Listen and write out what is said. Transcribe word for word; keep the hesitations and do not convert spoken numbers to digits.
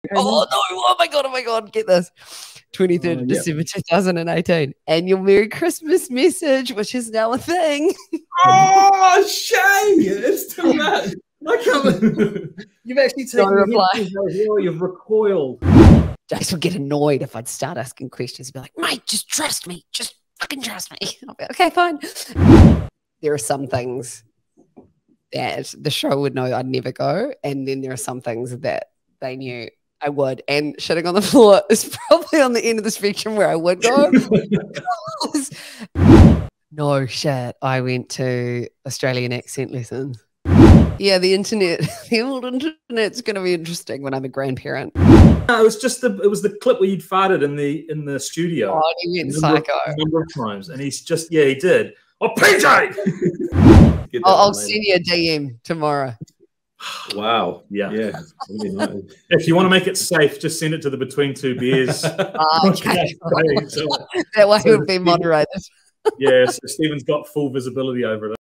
Oh no! Oh my god! Oh my god! Get this. twenty-third uh, of yeah. December two thousand eighteen. Annual Merry Christmas message, which is now a thing. Oh, Shay! It's too bad. I can't. You've actually taken No reply. well. You've recoiled. Jace would get annoyed if I'd start asking questions. He'd be like, mate, just trust me. Just fucking trust me. I'll be like, okay, fine. There are some things that the show would know I'd never go. And then there are some things that they knew I would. And shitting on the floor is probably on the end of the spectrum where I would go. No shit. I went to Australian accent lessons. Yeah, the internet, the old internet's going to be interesting when I'm a grandparent. No, it was just the it was the clip where you'd farted in the in the studio. Oh, he went a number psycho. Of, a number of times, and he's just yeah, he did. Oh, P J! I'll, I'll send you a D M tomorrow. Wow. Yeah. Yeah. If you want to make it safe, just send it to the Between Two Beers. Oh, okay. so, That way so it would be moderated. Yeah, so Stephen's got full visibility over it.